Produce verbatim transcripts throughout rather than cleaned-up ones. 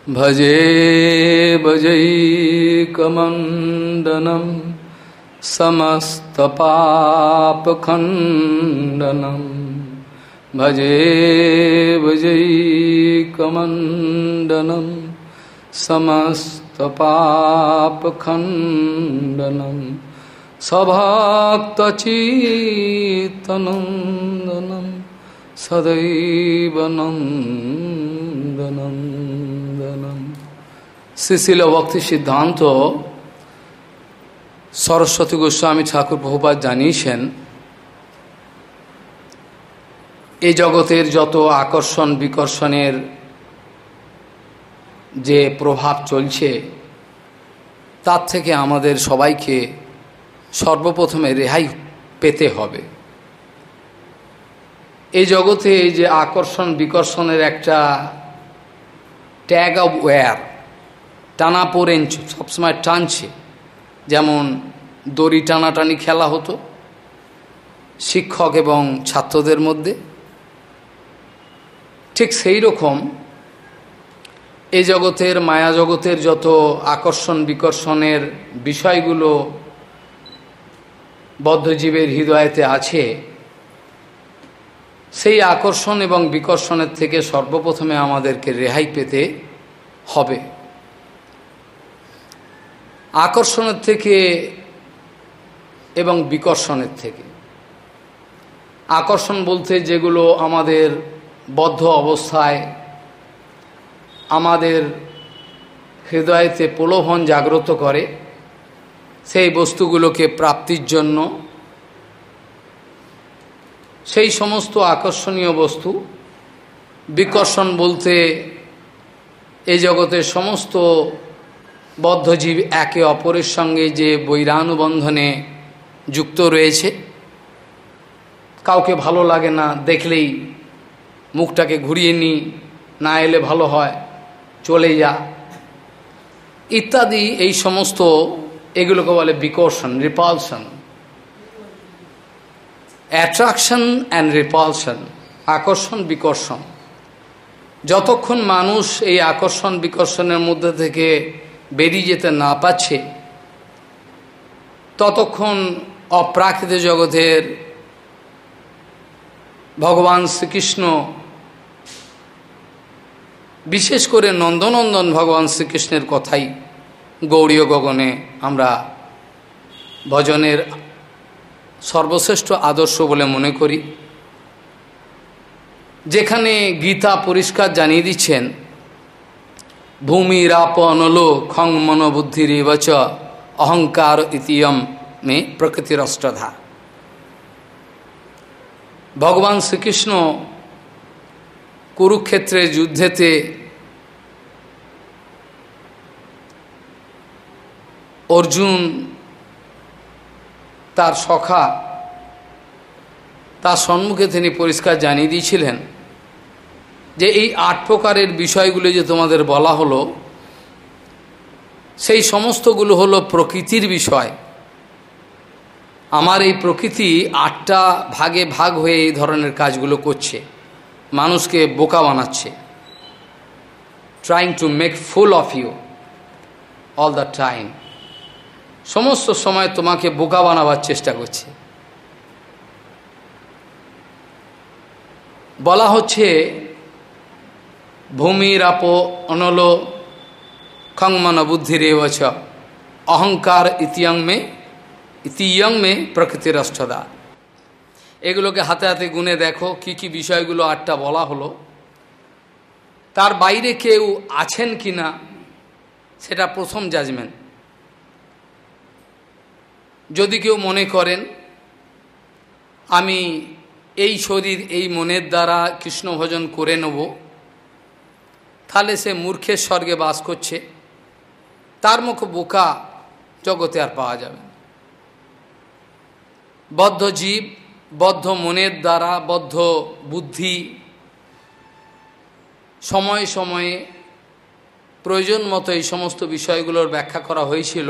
भजे भजैकमण्डनं समस्तपापखण्डनं भजे भजैकमण्डनं समस्तपापखण्डनं सभक्तचित्तनन्दनं सदैव नन्दनन्दनं। श्रीशिल भक्ति सिद्धांत सरस्वती गोस्वामी ठाकुर प्रभुपाद জানিয়েছেন এই জগতের যত আকর্ষণ বিকর্ষণের যে প্রভাব চলছে তার থেকে আমাদের সবাইকে সর্বপ্রথমে রেহাই পেতে হবে। এই জগতে যে আকর্ষণ বিকর্ষণের একটা ট্যাগ অফ ওয়্যার টানা পড়েন সবসময় টানছে, যেমন দড়ি টানাটানি খেলা হতো শিক্ষক এবং ছাত্রদের মধ্যে, ঠিক সেই রকম এই জগতের মায়া জগতের যত আকর্ষণ বিকর্ষণের বিষয়গুলো বদ্ধজীবের হৃদয়েতে আছে, সেই আকর্ষণ এবং বিকর্ষণের থেকে সর্বপ্রথমে আমাদেরকে রেহাই পেতে হবে। আকর্ষণের থেকে এবং বিকর্ষণের থেকে। আকর্ষণ বলতে যেগুলো আমাদের বদ্ধ অবস্থায় আমাদের হৃদয়েতে প্রলোভন জাগ্রত করে, সেই বস্তুগুলোকে প্রাপ্তির জন্য সেই সমস্ত আকর্ষণীয় বস্তু। বিকর্ষণ বলতে এই জগতের সমস্ত বদ্ধজীব একে অপরের সঙ্গে যে বৈরানুবন্ধনে যুক্ত রয়েছে, কাউকে ভালো লাগে না দেখলেই মুখটাকে ঘুরিয়ে নি, না এলে ভালো হয় চলে যা ইত্যাদি, এই সমস্ত এগুলোকে বলে বিকর্ষণ, রিপালশন। অ্যাট্রাকশন অ্যান্ড রিপালশন, আকর্ষণ বিকর্ষণ। যতক্ষণ মানুষ এই আকর্ষণ বিকর্ষণের মধ্যে থেকে বেরিয়ে যেতে না পাচ্ছে, ততক্ষণ অপ্রাকৃত জগতের ভগবান শ্রীকৃষ্ণ, বিশেষ করে নন্দনন্দন ভগবান শ্রীকৃষ্ণের কথাই গৌড়ীয় গগনে আমরা ভজনের সর্বশ্রেষ্ঠ আদর্শ বলে মনে করি, যেখানে গীতা পরিষ্কার জানিয়ে দিচ্ছেন ভূমি রাপ অনলো খং মনোবুদ্ধির এবচ অহংকার ইতিয়ম মে প্রকৃতির অষ্টধা। ভগবান শ্রীকৃষ্ণ কুরুক্ষেত্রের যুদ্ধেতে অর্জুন তার সখা তার সম্মুখে তিনি পরিষ্কার জানিয়ে দিয়েছিলেন যে এই আট প্রকারের বিষয়গুলো যে তোমাদের বলা হলো, সেই সমস্তগুলো হলো প্রকৃতির বিষয়। আমার এই প্রকৃতি আটটা ভাগে ভাগ হয়ে এই ধরনের কাজগুলো করছে, মানুষকে বোকা বানাচ্ছে, trying to make fool of you all the time. সমস্ত সময় তোমাকে বোকা বানাবার চেষ্টা করছে। বলা হচ্ছে ভূমির আপ অনল খংমন বুদ্ধির এবচ অহংকার ইতিয়ং মে ইতিয়ং মে প্রকৃতির অষ্টদা। এগুলোকে হাতে হাতে গুনে দেখো কি কি বিষয়গুলো আটটা বলা হলো, তার বাইরে কেউ আছেন কি না সেটা প্রথম জাজমেন্ট। যদি কেউ মনে করেন আমি এই শরীর এই মনের দ্বারা কৃষ্ণ ভজন করে নেব, তাহলে সে মূর্খের স্বর্গে বাস করছে, তার মতো বোকা জগতে আর পাওয়া যাবে না। বদ্ধ জীব, বদ্ধ মনের দ্বারা, বদ্ধ বুদ্ধি সময়ে সময়ে প্রয়োজন মতো এই সমস্ত বিষয়গুলোর ব্যাখ্যা করা হয়েছিল।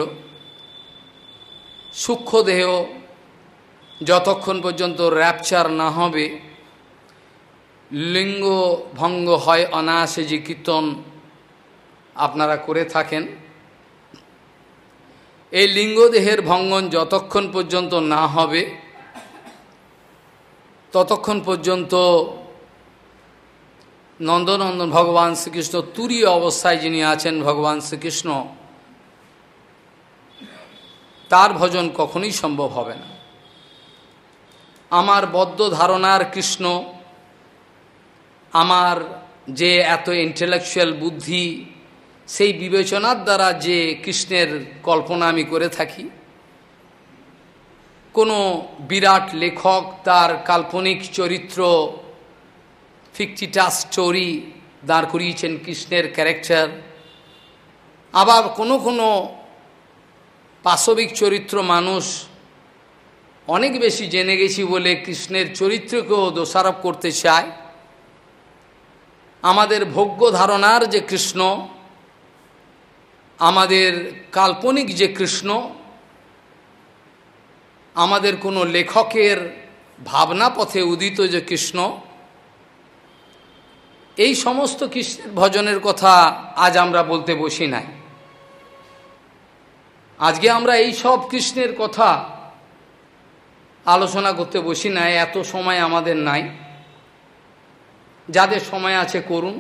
সূক্ষ্ম দেহ যতক্ষণ পর্যন্ত র্যাপচার না হবে, লিঙ্গ ভঙ্গ হয় অনায়াসে যে কীর্তন আপনারা করে থাকেন। এই লিঙ্গদেহের ভঙ্গন যতক্ষণ পর্যন্ত না হবে ততক্ষণ পর্যন্ত নন্দনন্দন ভগবান শ্রীকৃষ্ণ তুরীয় অবস্থায় যিনি আছেন ভগবান শ্রীকৃষ্ণ, তার ভজন কখনোই সম্ভব হবে না। আমার বদ্ধ ধারণার কৃষ্ণ, আমার যে এত ইন্টেলেকচুয়াল বুদ্ধি, সেই বিবেচনার দ্বারা যে কৃষ্ণের কল্পনা আমি করে থাকি, কোনো বিরাট লেখক তার কাল্পনিক চরিত্র ফিকটিটাস স্টোরি দাঁড় করিয়েছেন কৃষ্ণের ক্যারেক্টার, আবার কোনো কোনো পাশবিক চরিত্র মানুষ অনেক বেশি জেনে গেছি বলে কৃষ্ণের চরিত্রকেও দোষারোপ করতে চায়। আমাদের ভোগ্য ধারণার যে কৃষ্ণ, আমাদের কাল্পনিক যে কৃষ্ণ, আমাদের কোনো লেখকের ভাবনা পথে উদিত যে কৃষ্ণ, এই সমস্ত কৃষ্ণের ভজনের কথা আজ আমরা বলতে বসি নাই। আজকে আমরা এই সব কৃষ্ণের কথা আলোচনা করতে বসি নাই, এত সময় আমাদের নাই। যাদের সময় আছে করুন।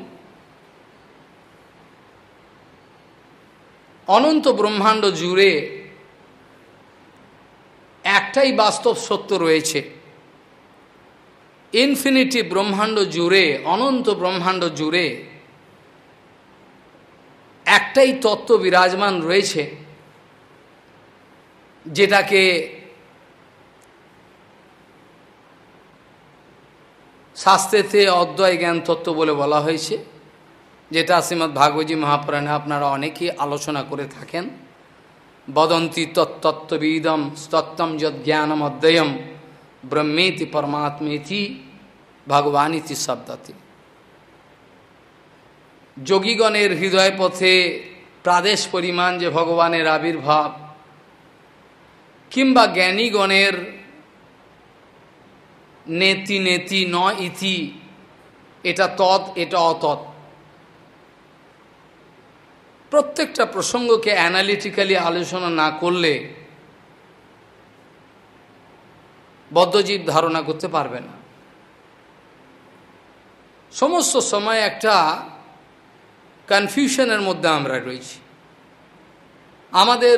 অনন্ত ব্রহ্মাণ্ড জুড়ে একটাই বাস্তব সত্য রয়েছে। ইনফিনিটি ব্রহ্মাণ্ড জুড়ে, অনন্ত ব্রহ্মাণ্ড জুড়ে একটাই তত্ত্ব বিরাজমান রয়েছে, যেটাকে শাস্ত্রেতে অদ্বয় জ্ঞান তত্ত্ব বলে বলা হয়েছে, যেটা শ্রীমদ্ ভাগবতী মহাপুরাণে আপনারা অনেকেই আলোচনা করে থাকেন। বদন্তি তত্ত্ববিদম তত্ত্বম যদ জ্ঞানম অদ্বয়ম ব্রহ্মেতি পরমাত্মেতি ভগবানিতি শব্দতি। যোগীগণের হৃদয় পথে প্রাদেশ পরিমাণ যে ভগবানের আবির্ভাব, কিংবা জ্ঞানীগণের নেতি নেতি ন ইতি, এটা তৎ এটা অতৎ, প্রত্যেকটা প্রসঙ্গকে অ্যানালিটিক্যালি আলোচনা না করলে বদ্ধজীব ধারণা করতে পারবে না। সমস্ত সময় একটা কনফিউশনের মধ্যে আমরা রয়েছি। আমাদের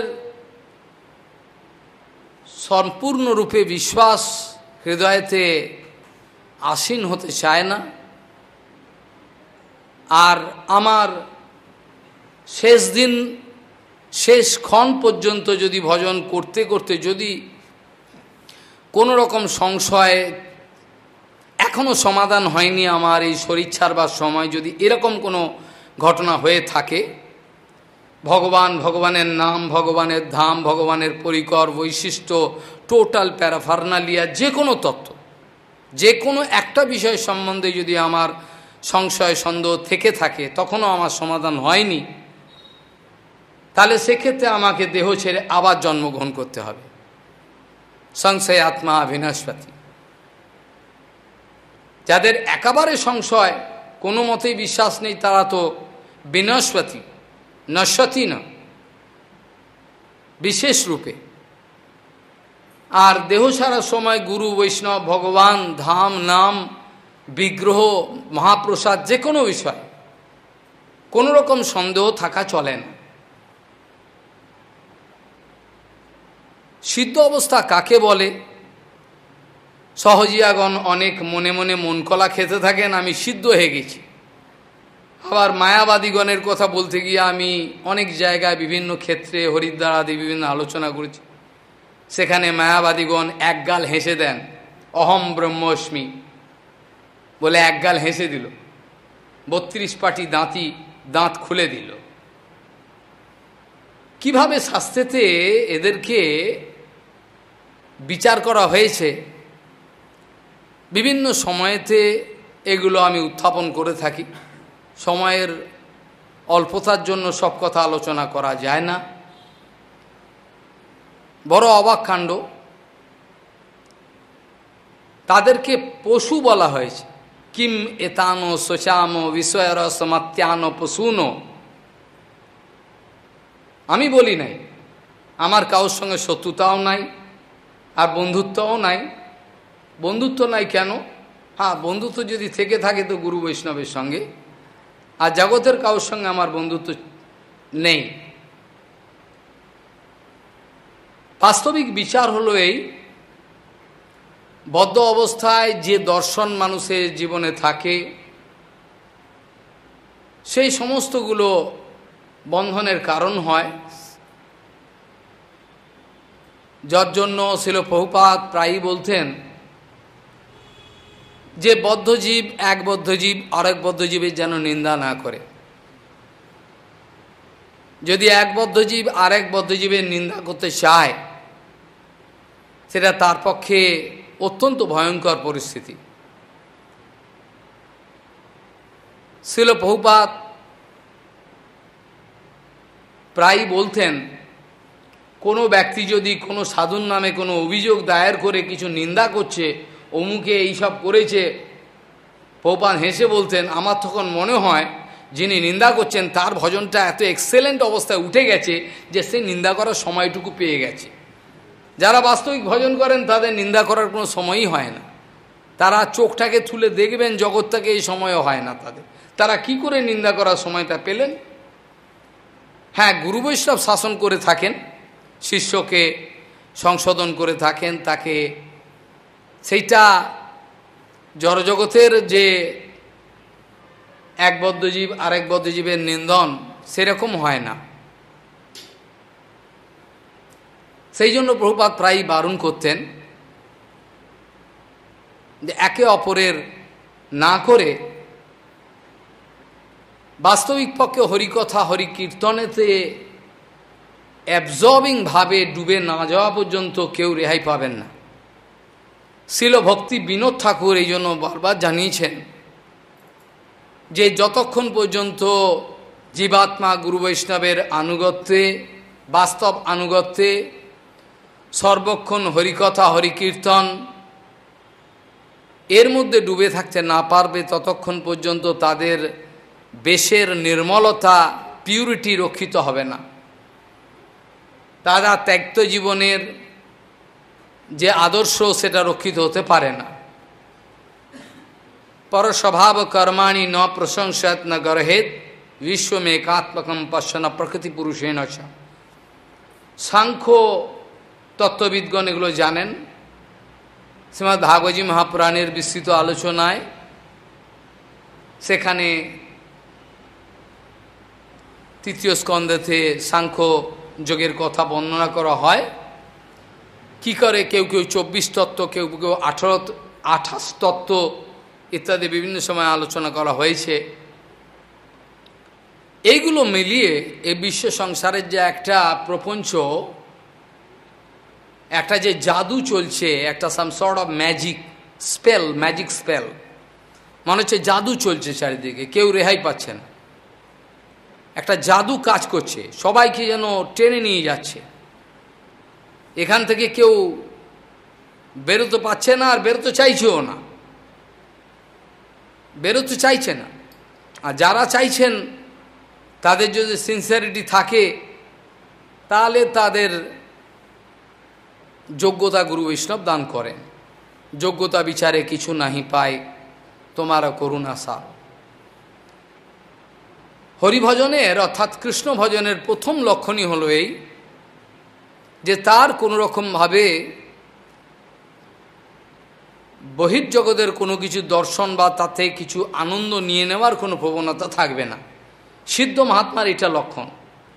সম্পূর্ণরূপে বিশ্বাস হৃদয়তে আসীন হতে চায় না। আর আমার শেষ দিন শেষ ক্ষণ পর্যন্ত যদি ভজন করতে করতে যদি কোনো রকম সংশয় এখনও সমাধান হয়নি, আমার এই শরীর ছাড়বার সময় যদি এরকম কোনো ঘটনা হয়ে থাকে, ভগবান, ভগবানের নাম, ভগবানের ধাম, ভগবানের পরিকর বৈশিষ্ট্য, টোটাল প্যারাফার্নালিয়া, যে কোনো তত্ত্ব, যে কোনো একটা বিষয় সম্বন্ধে যদি আমার সংশয় সন্দেহ থেকে থাকে, তখনও আমার সমাধান হয়নি, তাহলে সেক্ষেত্রে আমাকে দেহ ছেড়ে আবার জন্মগ্রহণ করতে হবে। সংশয় আত্মা বিনশ্বতি। যাদের একেবারে সংশয়, কোনো মতেই বিশ্বাস নেই, তারা তো বিনশ্বতি, নশ্বতি না, বিশেষ রূপে। আর দেহ ছাড়ার সময় গুরু, বৈষ্ণব, ভগবান, ধাম, নাম, বিগ্রহ, মহাপ্রসাদ, যে কোনো বিষয় কোনো রকম সন্দেহ থাকা চলে না। সিদ্ধ অবস্থা কাকে বলে? সহজিয়াগণ অনেক মনে মনে মন কলা খেতে থাকেন, আমি সিদ্ধ হয়ে গেছি। আবার মায়াবাদীগণের কথা বলতে গিয়ে আমি অনেক জায়গায় বিভিন্ন ক্ষেত্রে হরিদ্বার আদি বিভিন্ন আলোচনা করেছি। সেখানে মায়াবাদীগণ একগাল হেসে দেন, অহম ব্রহ্মস্মি বলে একগাল হেসে দিল, বত্রিশ পাটি দাঁতি দাঁত খুলে দিল। কিভাবে শাস্ত্রেতে এদেরকে বিচার করা হয়েছে, বিভিন্ন সময়েতে এগুলো আমি উত্থাপন করে থাকি। সময়ের অল্পতার জন্য সব কথা আলোচনা করা যায় না। বড় অবাক কাণ্ড, তাদেরকে পশু বলা হয়েছে। কিম এতানো শোচাম বিষয়রসমাত্যানো পশুনো আমি বলি নাই, আমার কারোর সঙ্গে শত্রুতাও নাই আর বন্ধুত্বও নাই। বন্ধুত্ব নাই কেন? হ্যাঁ, বন্ধুত্ব যদি থেকে থাকে তো গুরু বৈষ্ণবের সঙ্গে, আর জগতের কারোর সঙ্গে আমার বন্ধুত্ব নেই। বাস্তবিক বিচার হলো এই, বদ্ধ অবস্থায় যে দর্শন মানুষের জীবনে থাকে সেই সমস্তগুলো বন্ধনের কারণ হয়, যার জন্য শিল প্রভুপাদ প্রায়ই বলতেন যে বদ্ধজীব এক বদ্ধজীব আরেক বদ্ধজীবের যেন নিন্দা না করে। যদি এক বদ্ধজীব আরেক বদ্ধজীবের নিন্দা করতে চায় সেটা তার পক্ষে অত্যন্ত ভয়ঙ্কর পরিস্থিতি। শিল প্রভুপাদ প্রায়ই বলতেন, কোনো ব্যক্তি যদি কোনো সাধুর নামে কোনো অভিযোগ দায়ের করে কিছু নিন্দা করছে, অমুকে এইসব করেছে, প্রভুপাদ হেসে বলতেন, আমার তখন মনে হয় যিনি নিন্দা করছেন তার ভজনটা এত এক্সেলেন্ট অবস্থায় উঠে গেছে যে সে নিন্দা করার সময়টুকু পেয়ে গেছে। যারা বাস্তবিক ভজন করেন তাদের নিন্দা করার কোনো সময়ই হয় না, তারা চোখটাকে তুলে দেখবেন জগৎটাকে, এই সময়ও হয় না তাদের। তারা কি করে নিন্দা করার সময়টা পেলেন? হ্যাঁ, গুরু বৈষ্ণব শাসন করে থাকেন, শিষ্যকে সংশোধন করে থাকেন, তাকে সেইটা জড়জগতের যে এক বদ্ধজীব আরেক বদ্ধজীবের নিন্দন সেরকম হয় না। সেই জন্য প্রভুপাদ প্রায়ই বারণ করতেন যে একে অপরের না করে বাস্তবিক পক্ষে হরিকথা হরিকীর্তনেতে অ্যাবজর্বিং ভাবে ডুবে না যাওয়া পর্যন্ত কেউ রেহাই পাবেন না। শিল ভক্তি বিনোদ ঠাকুর এই জন্য বারবার জানিয়েছেন যে যতক্ষণ পর্যন্ত জীবাত্মা গুরু বৈষ্ণবের আনুগত্যে, বাস্তব আনুগত্যে সর্বক্ষণ হরিকথা হরিকীর্তন এর মধ্যে ডুবে থাকতে না পারবে, ততক্ষণ পর্যন্ত তাদের বেশের নির্মলতা, পিউরিটি রক্ষিত হবে না। তারা ত্যক্ত জীবনের যে আদর্শ সেটা রক্ষিত হতে পারে না। পরস্বভাব কর্মাণি ন প্রশংসত ন গর্হেত বিশ্বমেকাত্মকম পশ্যন প্রকৃতি পুরুষেণ চ। সাংখ্য তত্ত্ববিদগণ এগুলো জানেন। শ্রীমদ্ ভাগবতী মহাপুরাণের বিস্তৃত আলোচনায় সেখানে তৃতীয় স্কন্ধেতে সাংখ্য যোগের কথা বর্ণনা করা হয়। কি করে কেউ কেউ চব্বিশ তত্ত্ব, কেউ কেউ আঠারো আঠাশ তত্ত্ব ইত্যাদি বিভিন্ন সময় আলোচনা করা হয়েছে। এইগুলো মিলিয়ে এই বিশ্ব সংসারের যে একটা প্রপঞ্চ, একটা যে জাদু চলছে, একটা some sort of magic spell, magic spell, মনে হচ্ছে জাদু চলছে চারিদিকে, কেউ রেহাই পাচ্ছে না। একটা জাদু কাজ করছে, সবাইকে যেন টেনে নিয়ে যাচ্ছে। এখান থেকে কেউ বেরোতে পারছে না, আর বেরোতে চাইছেও না, বেরোতে চাইছে না। আর যারা চাইছেন তাদের যদি সিনসিয়ারিটি থাকে তাহলে তাদের যোগ্যতা গুরু বৈষ্ণব দান করেন। যোগ্যতা বিচারে কিছু নাহি পায় তোমার করুণা সার। হরিভজনের অর্থাৎ কৃষ্ণ ভজনের প্রথম লক্ষণই হলো এই যে তার কোনোরকমভাবে বহির্জগতের কোনো কিছু দর্শন বা তাতে কিছু আনন্দ নিয়ে নেওয়ার কোনো প্রবণতা থাকবে না। সিদ্ধ মহাত্মার এটা লক্ষণ।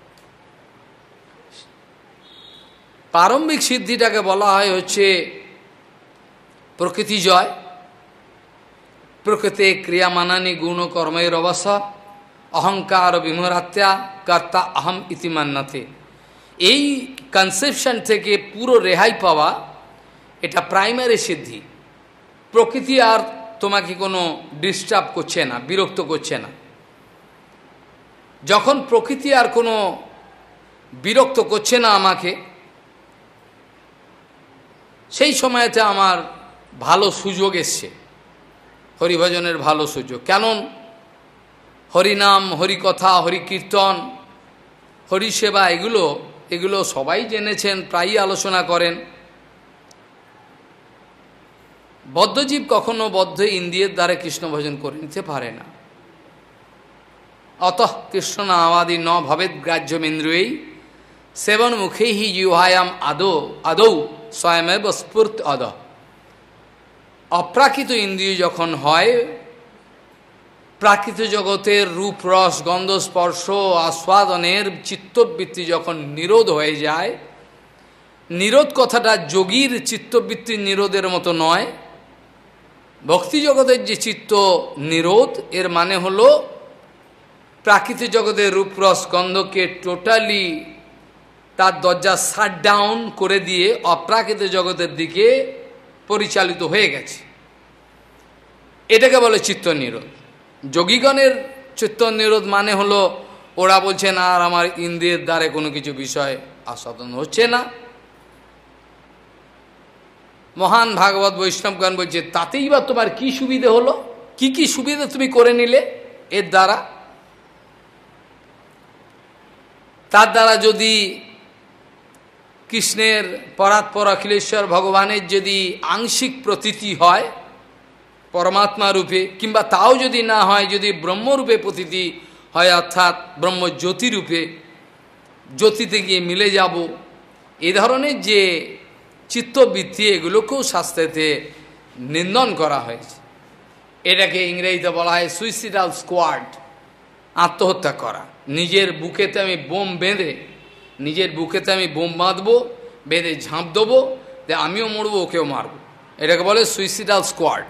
প্রারম্ভিক সিদ্ধিটাকে বলা হয় হচ্ছে প্রকৃতি জয়, প্রকৃতি ক্রিয়ামানানি গুণ কর্মের অবসা অহংকার বিমরাত্যা কর্তা অহম ইতিমান্নাতে। এই কনসেপশন থেকে পুরো রেহাই পাওয়া এটা প্রাইমারি সিদ্ধি। প্রকৃতি আর তোমাকে কোনো ডিস্টার্ব করছে না, বিরক্ত করছে না। যখন প্রকৃতি আর কোনো বিরক্ত করছে না আমাকে, সেই সময়তে আমার ভালো সুযোগ এসছে, হরিভজনের ভালো সুযোগ। কেন? হরিনাম, হরিকথা, হরিকীর্তন, হরিসেবা এগুলো এগুলো সবাই জেনেছেন, প্রায়ই আলোচনা করেন। বদ্ধজীব কখনো বদ্ধ ইন্দ্রিয়ের দ্বারা কৃষ্ণ ভজন করে নিতে পারে না। অতঃ কৃষ্ণ নামাদি ন ভবেদ গ্রাহ্যমেন্দ্রিয়ৈ সেবন মুখেই হি জিহ্বায়াম আদৌ আদৌ স্বয়মেব স্ফূর্ত অদ। অপ্রাকৃত ইন্দ্রিয় যখন হয়, প্রাকৃত জগতের রূপ রস গন্ধ স্পর্শ আস্বাদনের চিত্তবৃত্তি যখন নিরোধ হয়ে যায়, নিরোধ কথাটা যোগীর চিত্তবৃত্তির নিরোধের মতো নয়। ভক্তি জগতের যে চিত্ত নিরোধ, এর মানে হলো প্রাকৃতিক জগতের রূপরস গন্ধকে টোটালি তার দরজা শাট ডাউন করে দিয়ে অপ্রাকৃত জগতের দিকে পরিচালিত হয়ে গেছে, এটাকে বলে চিত্ত নিরোধ। যোগীগণের চিত্ত নিরোধ মানে হলো ওরা বলছেন আর আমার ইন্দ্রিয়ের দ্বারে কোনো কিছু বিষয় আস্বাদন হচ্ছে না। মহান ভাগবত বৈষ্ণবগণ বলছে তাতেই বা তোমার কি সুবিধে হলো, কি কি সুবিধা তুমি করে নিলে এর দ্বারা? তার দ্বারা যদি কৃষ্ণের পরাৎপর অখিলেশ্বর ভগবানের যদি আংশিক প্রতীতি হয় পরমাত্মা রূপে, কিংবা তাও যদি না হয়, যদি ব্রহ্মরূপে প্রতীতি হয় অর্থাৎ ব্রহ্মজ্যোতিরূপে জ্যোতিতে গিয়ে মিলে যাব, এ ধরনের যে চিত্তবৃত্তি এগুলোকেও শাস্ত্রেতে নিন্দন করা হয়েছে। এটাকে ইংরেজিতে বলা হয় সুইসাইডাল স্কোয়াড, আত্মহত্যা করা। নিজের বুকেতে আমি বোম বেঁধে নিজের বুকেতে আমি বোম বাঁধবো, বেঁধে ঝাঁপ দেবো, যে আমিও মরবো ওকেও মারব, এটাকে বলে সুইসাইডাল স্কোয়াড।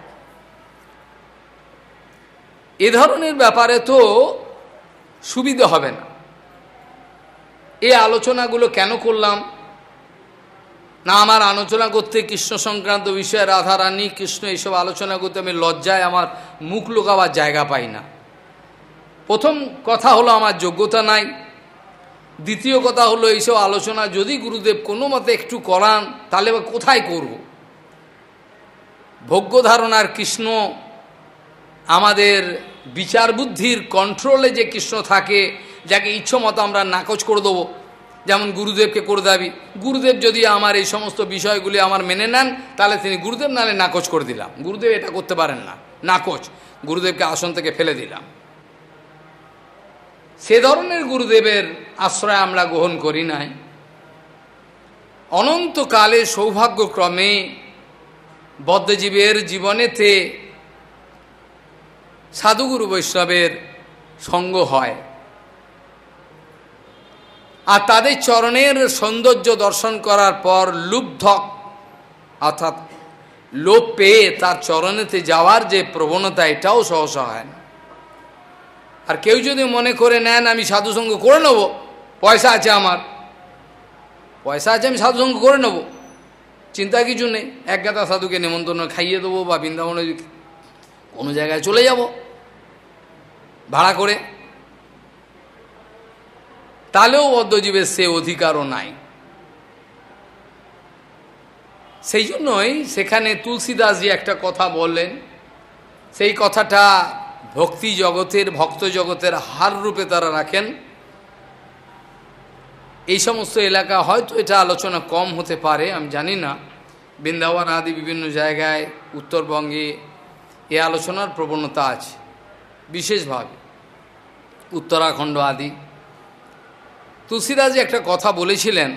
এ ধরনের ব্যাপারে তো সুবিধা হবে না। এই আলোচনাগুলো কেন করলাম না, আমার আলোচনা করতে কৃষ্ণ সংক্রান্ত বিষয়ে রাধারানী কৃষ্ণ এইসব আলোচনা করতে আমি লজ্জায় আমার মুখ লুকাবার জায়গা পাই না। প্রথম কথা হলো আমার যোগ্যতা নাই, দ্বিতীয় কথা হলো এইসব আলোচনা যদি গুরুদেব কোনো মতে একটু করান তাহলে বা কোথায় করব? ভোগ্য ধারণার কৃষ্ণ আমাদের বিচার বুদ্ধির কন্ট্রোলে যে কৃষ্ণ থাকে, যাকে ইচ্ছা মতো আমরা নাকচ করে দেবো, যেমন গুরুদেবকে করে দাবি। গুরুদেব যদি আমার এই সমস্ত বিষয়গুলি আমার মেনে নেন তাহলে তিনি গুরুদেব, নালে নাকচ করে দিলাম। গুরুদেব এটা করতে পারেন না, নাকচ, গুরুদেবকে আসন থেকে ফেলে দিলাম। সে ধরনের গুরুদেবের আশ্রয় আমরা গ্রহণ করি নাই। অনন্তকালে সৌভাগ্যক্রমে বদ্ধজীবের জীবনেতে সাধুগুরু বৈষ্ণবের সঙ্গ হয়, আর তাদের চরণের সৌন্দর্য দর্শন করার পর লুব্ধ অর্থাৎ লোভ পেয়ে তার চরণেতে যাওয়ার যে প্রবণতা, এটাও সহসা হয় না। আর কেউ যদি মনে করে নেন আমি সাধুসঙ্গ করে নেব, পয়সা আছে আমার, পয়সা আছে আমি সাধুসঙ্গ করে নেব, চিন্তা কিছু নেই, এক গাদা সাধুকে নিমন্ত্রণ খাইয়ে দেবো বা বৃন্দাবনে কোনো জায়গায় চলে যাব ভাড়া করে, তাহলেও বদ্ধজীবের সে অধিকারও নাই। সেই জন্যই সেখানে তুলসীদাসজি একটা কথা বললেন, সেই কথাটা ভক্তি জগতের ভক্ত জগতের হার রূপে তারা রাখেন। এই সমস্ত এলাকা হয়তো এটা আলোচনা কম হতে পারে, আমি জানি না। বৃন্দাবন আদি বিভিন্ন জায়গায় উত্তরবঙ্গে এ আলোচনার প্রবণতা আছে, বিশেষভাবে উত্তরাখণ্ড আদি। তুলসীদাসজি একটা কথা বলেছিলেন,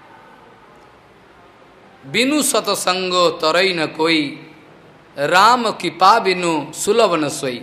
বিনু সতসঙ্গ তরই ন কই, রাম কৃপা বিনু সুলভ ন সই।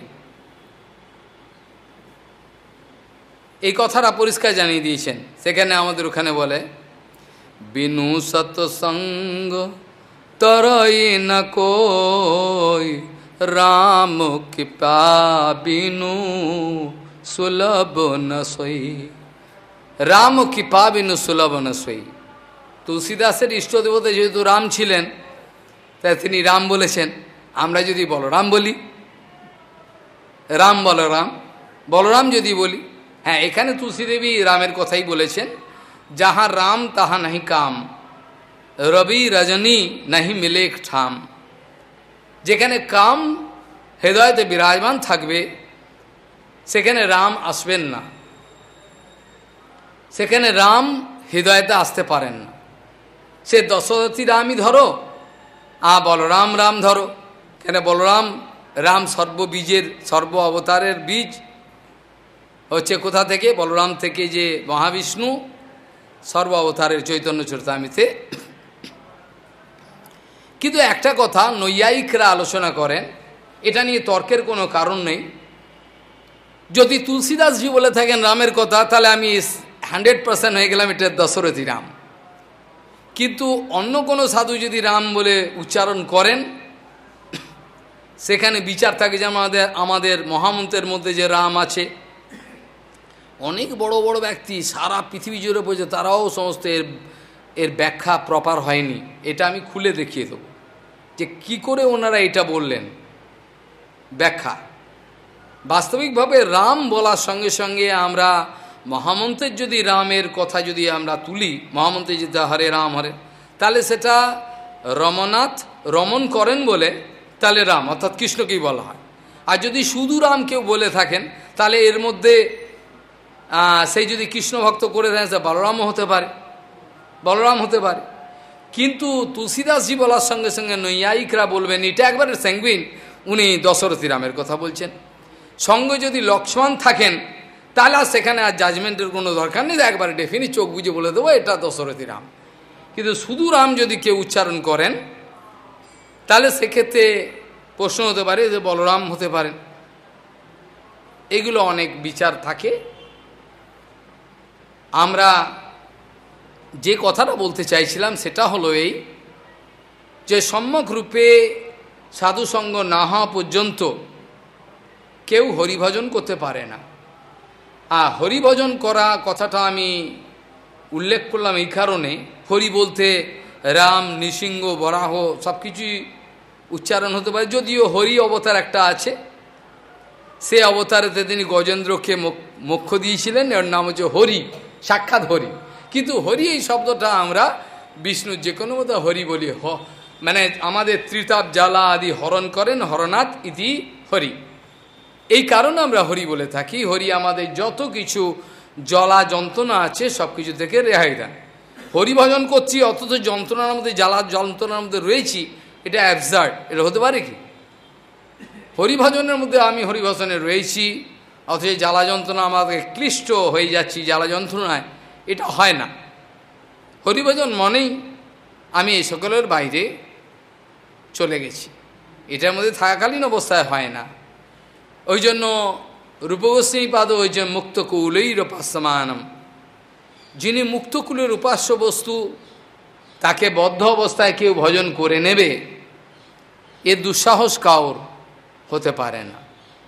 এই কথাটা পরিষ্কার জানিয়ে দিয়েছেন। সেখানে আমাদের ওখানে বলে বিনু সতসঙ্গ তরই ন কই, রাম কৃপা বিনু সুলভ ন সই। রাম কৃপা বিনু সুলভ ন সই। তুলসীদাসের ইষ্টদেবতা যেহেতু রাম ছিলেন, তাই তিনি রাম বলেছেন। আমরা যদি বলরাম বলি, রাম বলরাম, বলরাম যদি বলি, হ্যাঁ, এখানে তুলসীদেবী রামের কথাই বলেছেন, যাহা রাম তাহা নাহি কাম, রবি রজনী নাহি মিলেক ঠাম। যেখানে কাম হৃদয়তে বিরাজমান থাকবে সেখানে রাম আসবেন না। সেখানে রাম হৃদয়তে আসতে পারেন না। সে দশরথী রামই ধরো, আ বলরাম রাম ধরো, কেন বলরাম রাম সর্ববীজের সর্ব অবতারের বীজ হচ্ছে কোথা থেকে? বলরাম থেকে যে মহাবিষ্ণু সর্ব অবতারের চৈতন্য চরিতামৃতে। কিন্তু একটা কথা নৈয়ায়িকরা আলোচনা করেন, এটা নিয়ে তর্কের কোনো কারণ নেই। যদি তুলসীদাসজি বলে থাকেন রামের কথা, তাহলে আমি হান্ড্রেড পার্সেন্ট হয়ে গেলাম এটা দশরথী রাম। কিন্তু অন্য কোনো সাধু যদি রাম বলে উচ্চারণ করেন, সেখানে বিচার থাকে। যেমন আমাদের আমাদের মহামন্ত্রের মধ্যে যে রাম আছে, অনেক বড় বড় ব্যক্তি সারা পৃথিবী জুড়ে পড়েছে, তারাও সমস্ত এর এর ব্যাখ্যা প্রপার হয়নি। এটা আমি খুলে দেখিয়ে দেবো যে কি করে ওনারা এটা বললেন ব্যাখ্যা। বাস্তবিকভাবে রাম বলার সঙ্গে সঙ্গে আমরা মহামন্ত্রের যদি রামের কথা যদি আমরা তুলি, মহামন্ত্রে যদি হরে রাম হরে, তাহলে সেটা রমনাথ রমন করেন বলে তাহলে রাম অর্থাৎ কৃষ্ণকেই বলা হয়। আর যদি শুধু রাম কেউ বলে থাকেন, তাহলে এর মধ্যে সেই যদি কৃষ্ণ ভক্ত করে থাকেন, সে বলরামও হতে পারে, বলরাম হতে পারে। কিন্তু তুলসীদাসজি বলার সঙ্গে সঙ্গে নৈয়ায়িকরা বলবেন এটা একবারে স্যাঙ্গুইন, উনি দশরথী রামের কথা বলছেন। সঙ্গে যদি লক্ষ্মণ থাকেন, তাহলে আর সেখানে আর জাজমেন্টের কোনো দরকার নেই, একবারে ডেফিনিট চোখ বুঝে বলে দেবো এটা দশরথী রাম। কিন্তু শুধু রাম যদি কেউ উচ্চারণ করেন, তাহলে সেক্ষেত্রে প্রশ্ন হতে পারে যে বলরাম হতে পারেন। এগুলো অনেক বিচার থাকে। আমরা যে কথাটা বলতে চাইছিলাম সেটা হলো এই, যে সম্যক রূপে সাধুসঙ্গ না হওয়া পর্যন্ত কেউ হরিভজন করতে পারে না। আর হরিভজন করা কথাটা আমি উল্লেখ করলাম এই কারণে, হরি বলতে রাম, নৃসিংহ, বরাহ সব কিছুই উচ্চারণ হতে পারে। যদিও হরি অবতার একটা আছে, সে অবতারেতে তিনি গজেন্দ্রকে মোক্ষ দিয়েছিলেন, এর নাম হচ্ছে হরি, সাক্ষাৎ হরি। কিন্তু হরি এই শব্দটা আমরা বিষ্ণুর যে কোনো মতো হরি বলি, হ মানে আমাদের ত্রিতাপ জ্বালা আদি হরণ করেন হরনাথ ইতি হরি, এই কারণে আমরা হরি বলে থাকি। হরি আমাদের যত কিছু জ্বালা যন্ত্রণা আছে সব কিছু থেকে রেহাই দেন। হরিভজন করছি অথচ যন্ত্রণার মধ্যে জ্বালা যন্ত্রণার মধ্যে রয়েছি, এটা অ্যাবসার্ড। এটা হতে পারে কি? হরিভজনের মধ্যে আমি হরিভজনে রয়েছি অথচ জ্বালা যন্ত্রণা আমাকে ক্লিষ্ট হয়ে যাচ্ছি জ্বালা যন্ত্রণায়, এটা হয় না। হরিভজন মনেই আমি এই সকলের বাইরে চলে গেছি, এটার মধ্যে থাকাকালীন অবস্থায় হয় না। ওই জন্য রূপগোস্বামীপাদ ওই যে মুক্তকুলই রূপাস্যমানম, যিনি মুক্তকুলের উপাস্য বস্তু, তাকে বদ্ধ অবস্থায় কেউ ভজন করে নেবে, এ দুঃসাহস কাউর হতে পারে না।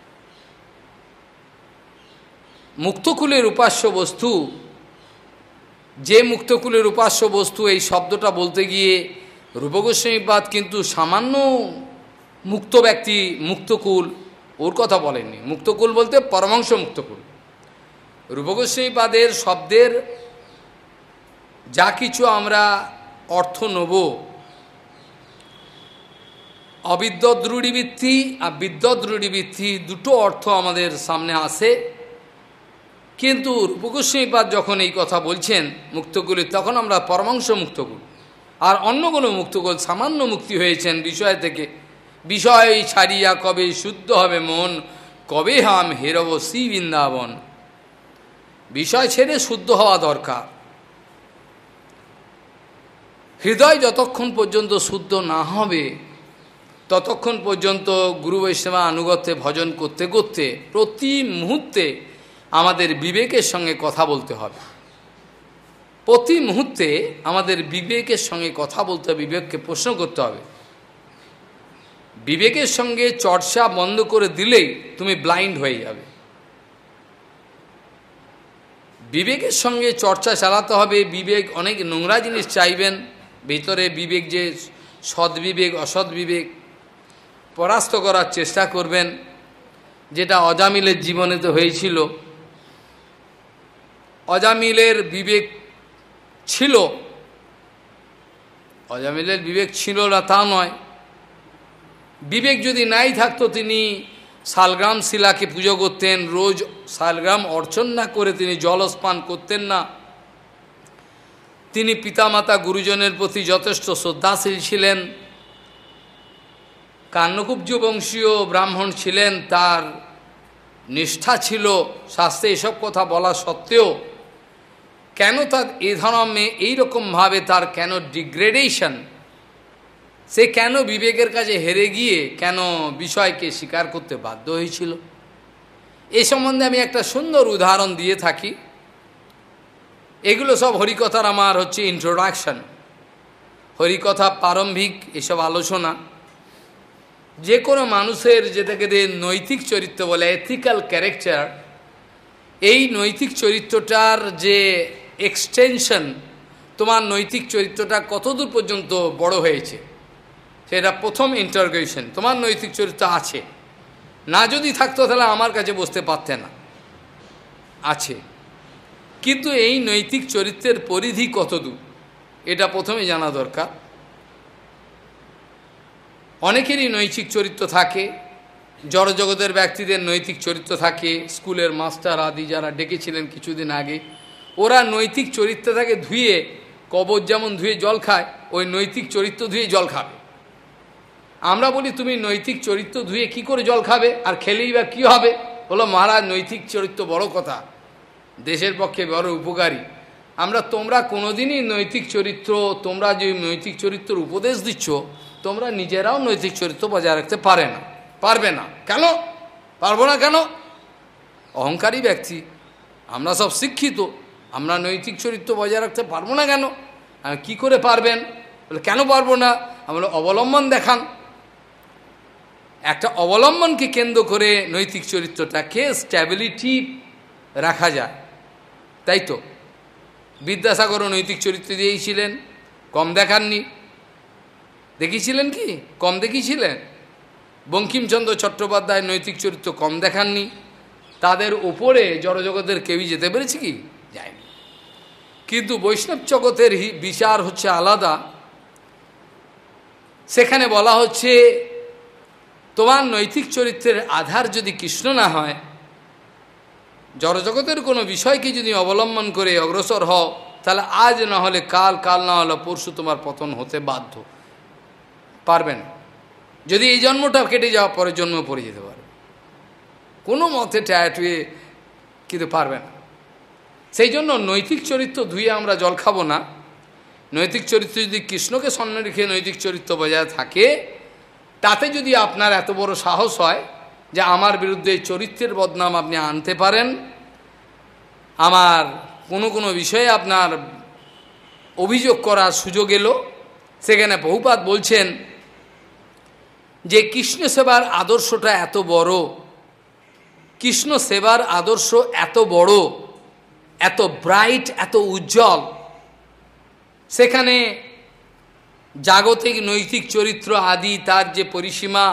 মুক্তকুলের উপাস্য বস্তু, যে মুক্তকুলের উপাস্য বস্তু, এই শব্দটা বলতে গিয়ে রূপগোস্বামীপাদ কিন্তু সামান্য মুক্ত ব্যক্তি, মুক্তকুল ওর কথা বলেননি। মুক্তকুল বলতে পরমাংশ মুক্তকুল। রূপগোস্বামীপাদের শব্দের যা কিছু আমরা অর্থ নেব, অবিদ্যদ্রূঢ়িবৃত্তি আর বিদ্যদ্রূঢ়িবৃত্তি দুটো অর্থ আমাদের সামনে আসে। কিন্তু রূপগোস্বামীপাদ যখন এই কথা বলছেন মুক্তকুলের, তখন আমরা পরমাংশ মুক্তকুল, আর অন্য কোনো মুক্তকুল সামান্য মুক্তি হয়েছেন বিষয় থেকে। বিষয় ছাড়িয়া কবে শুদ্ধ হবে মন, কবে হাম হেরব শ্রী বৃন্দাবন। বিষয় ছেড়ে শুদ্ধ হওয়া দরকার। হৃদয় যতক্ষণ পর্যন্ত শুদ্ধ না হবে, ততক্ষণ পর্যন্ত গুরু বৈষ্ণব আনুগত্যে ভজন করতে করতে প্রতি মুহূর্তে আমাদের বিবেকের সঙ্গে কথা বলতে হবে। প্রতি মুহূর্তে আমাদের বিবেকের সঙ্গে কথা বলতে হবে, বিবেককে প্রশ্ন করতে হবে। বিবেকের সঙ্গে চর্চা বন্ধ করে দিলেই তুমি ব্লাইন্ড হয়ে যাবে। বিবেকের সঙ্গে চর্চা চালাতে হবে। বিবেক অনেক নোংরা জিনিস চাইবেন, ভিতরে বিবেক যে সদ্বিবেক অসৎ বিবেক পরাস্ত করার চেষ্টা করবেন, যেটা অজামিলের জীবনেতে হয়েছিল। অজামিলের বিবেক ছিল, অজামিলের বিবেক ছিল না তা নয়। বিবেক যদি নাই থাকতো, তিনি শালগ্রাম শিলাকে পুজো করতেন, রোজ শালগ্রাম অর্চন না করে তিনি জলস্পান করতেন না। তিনি পিতামাতা গুরুজনের প্রতি যথেষ্ট শ্রদ্ধাশীল ছিলেন, কান্যকুব্জ বংশীয় ব্রাহ্মণ ছিলেন, তার নিষ্ঠা ছিল, শাস্ত্রে এসব কথা বলা সত্ত্বেও কেন তার এ ধর্মে এইরকমভাবে তার কেন ডিগ্রেডেশন, সে কেন বিবেকের কাছে হেরে গিয়ে কেন বিষয়কে স্বীকার করতে বাধ্য হয়েছিল, এই সম্বন্ধে আমি একটা সুন্দর উদাহরণ দিয়ে থাকি। এগুলো সব হরিকথার আমার হচ্ছে ইন্ট্রোডাকশন, হরিকথা প্রারম্ভিক এসব আলোচনা। যে কোনো মানুষের যেটাকে নৈতিক চরিত্র বলে, এথিক্যাল ক্যারেক্টার, এই নৈতিক চরিত্রটার যে এক্সটেনশন, তোমার নৈতিক চরিত্রটা কতদূর পর্যন্ত বড় হয়েছে, সেটা প্রথম ইন্টারোগেশন। তোমার নৈতিক চরিত্র আছে, না যদি থাকতো তাহলে আমার কাছে বসতে পারতে না, আছে। কিন্তু এই নৈতিক চরিত্রের পরিধি কতদূর, এটা প্রথমে জানা দরকার। অনেকেরই নৈতিক চরিত্র থাকে, জড়জগতের ব্যক্তিদের নৈতিক চরিত্র থাকে, স্কুলের মাস্টার আদি যারা ডেকেছিলেন কিছুদিন আগে, ওরা নৈতিক চরিত্র থাকে ধুয়ে, কবর যেমন ধুয়ে জল খায়, ওই নৈতিক চরিত্র ধুয়ে জল খাবে। আমরা বলি তুমি নৈতিক চরিত্র ধুয়ে কি করে জল খাবে, আর খেলেই বা কী হবে? বলো মহারাজ নৈতিক চরিত্র বড় কথা, দেশের পক্ষে বড় উপকারী। আমরা তোমরা কোনোদিনই নৈতিক চরিত্র, তোমরা যে নৈতিক চরিত্রের উপদেশ দিচ্ছ, তোমরা নিজেরাও নৈতিক চরিত্র বজায় রাখতে পারে না, পারবে না। কেন পারবো না? কেন? অহংকারী ব্যক্তি আমরা, সব শিক্ষিত, আমরা নৈতিক চরিত্র বজায় রাখতে পারবো না কেন? কি করে পারবেন? বলে কেন পারবো না? আমরা অবলম্বন দেখান। একটা অবলম্বনকে কেন্দ্র করে নৈতিক চরিত্রটাকে স্ট্যাবিলিটি রাখা যায়, তাই তো। বিদ্যাসাগরও নৈতিক চরিত্র দিয়েছিলেন, কম দেখাননি। দেখিয়েছিলেন কি? কম দেখিয়েছিলেন। বঙ্কিমচন্দ্র চট্টোপাধ্যায় নৈতিক চরিত্র কম দেখাননি। তাদের উপরে জড়জগতের কেউই যেতে পেরেছে কি? যায়নি। কিন্তু বৈষ্ণব জগতের বিচার হচ্ছে আলাদা। সেখানে বলা হচ্ছে তোমার নৈতিক চরিত্রের আধার যদি কৃষ্ণ না হয়, জড়জগতের কোনো বিষয়কে যদি অবলম্বন করে অগ্রসর হও, তাহলে আজ না হলে কাল, কাল না হলে পরশু তোমার পতন হতে বাধ্য। পারবে না। যদি এই জন্মটা কেটে যাওয়া পরে জন্ম পড়ে যেতে পারে, কোনো মতে ট্যাটুয়ে, কিন্তু পারবে না। সেই জন্য নৈতিক চরিত্র ধুয়ে আমরা জল খাবো না। নৈতিক চরিত্র যদি কৃষ্ণকে সামনে রেখে নৈতিক চরিত্র বজায় থাকে, তাতে যদি আপনার এত বড় সাহস হয় যে আমার বিরুদ্ধে চরিত্রের বদনাম আপনি আনতে পারেন, আমার কোনো কোনো বিষয়ে আপনার অভিযোগ করার সুযোগ এলো, সেখানে বহুপাত বলছেন যে কৃষ্ণ সেবার আদর্শটা এত বড়, কৃষ্ণ সেবার আদর্শ এত বড়, এত ব্রাইট, এত উজ্জ্বল, সেখানে জাগতিক নৈতিক চরিত্র আদি তার যে পরিসীমা,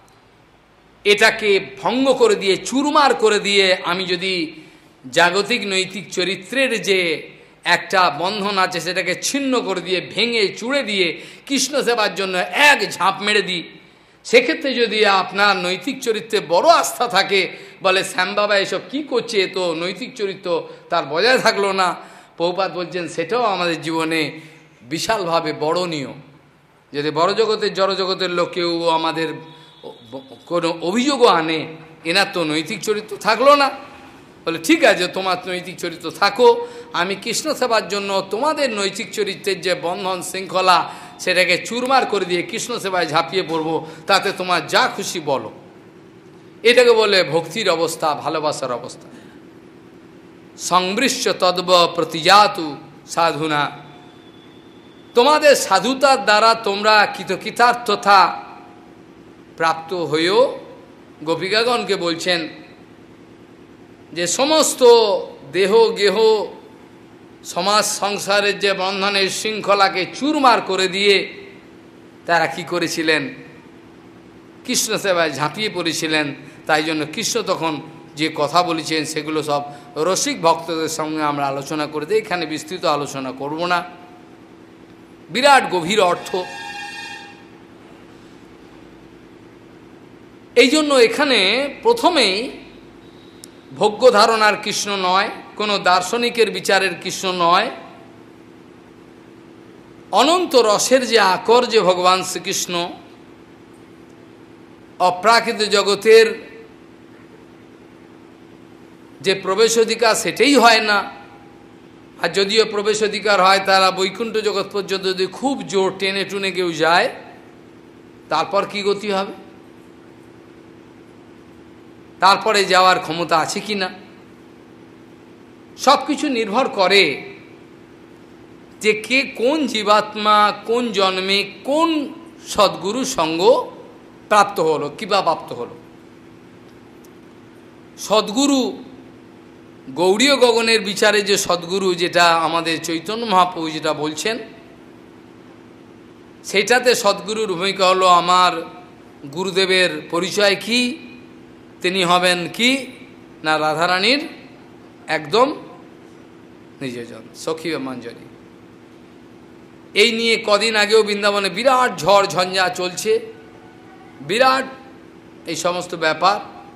এটাকে ভঙ্গ করে দিয়ে, চুরমার করে দিয়ে আমি যদি জাগতিক নৈতিক চরিত্রের যে একটা বন্ধন আছে সেটাকে ছিন্ন করে দিয়ে, ভেঙে চুড়ে দিয়ে কৃষ্ণ সেবার জন্য এক ঝাঁপ মেরে দিই, সেক্ষেত্রে যদি আপনার নৈতিক চরিত্রে বড় আস্থা থাকে, বলে শ্যামবাবা এসব কী করছে, তো নৈতিক চরিত্র তার বজায় থাকলো না, প্রভুপাদ বলছেন সেটাও আমাদের জীবনে বিশালভাবে বড়নীয়। যদি বড় জগতের জড়জগতের লোক কেউ আমাদের কোনো অভিযোগও আনে, এনার তো নৈতিক চরিত্র থাকলো না, বলে ঠিক আছে তোমার নৈতিক চরিত্র থাকো, আমি কৃষ্ণ সেবার জন্য তোমাদের নৈতিক চরিত্রের যে বন্ধন শৃঙ্খলা সেটাকে চুরমার করে দিয়ে কৃষ্ণ সেবায় ঝাঁপিয়ে পড়বো, তাতে তোমার যা খুশি বলো। এটাকে বলে ভক্তির অবস্থা, ভালোবাসার অবস্থা। সংবৃশ্য তদ্ব প্রতিজাতু সাধুনা, তোমাদের সাধুতার দ্বারা তোমরা কৃতকৃতার্থতা প্রাপ্ত হয়েও গোপিকাগণকে বলছেন যে সমস্ত দেহ গেহ সমাজ সংসারের যে বন্ধনের শৃঙ্খলাকে চুরমার করে দিয়ে তারা কি করেছিলেন? কৃষ্ণ সেবায় ঝাঁপিয়ে পড়েছিলেন। তাই জন্য কৃষ্ণ তখন যে কথা বলেছেন সেগুলো সব রসিক ভক্তদের সঙ্গে আমরা আলোচনা করে দিই, এখানে বিস্তৃত আলোচনা করব না, বিরাট গভীর অর্থ। এই জন্য এখানে প্রথমেই ভোগ্য ধারণার কৃষ্ণ নয়, কোনো দার্শনিকের বিচারের কৃষ্ণ নয়, অনন্ত রসের যে আকর যে ভগবান শ্রীকৃষ্ণ অপ্রাকৃত জগতের যে প্রবেশ অধিকার সেটাই হয় না, আর যদিও প্রবেশ অধিকার হয় তারা বৈকুণ্ঠ জগৎ পর্যন্ত যদি খুব জোর টেনে টুনে কেউ যায় তারপর কি গতি হবে, তারপরে যাওয়ার ক্ষমতা আছে কি না, সব কিছু নির্ভর করে যে কে কোন জীবাত্মা কোন জন্মে কোন সদ্গুরু সঙ্গ প্রাপ্ত হলো কিবা প্রাপ্ত হলো। সদ্গুরু গৌড়ীয় গগনের বিচারে যে সদ্গুরু, যেটা আমাদের চৈতন্য মহাপ্রভু যেটা বলছেন, সেটাতে সদ্গুরুর ভূমিকা হলো আমার গুরুদেবের পরিচয় কি, তিনি হবেন কি না রাধারানীর একদম নিজজন সখী মঞ্জরি। এই নিয়ে কদিন আগেও বৃন্দাবনে বিরাট ঝড় ঝঞ্ঝা চলছে, বিরাট এই সমস্ত ব্যাপার।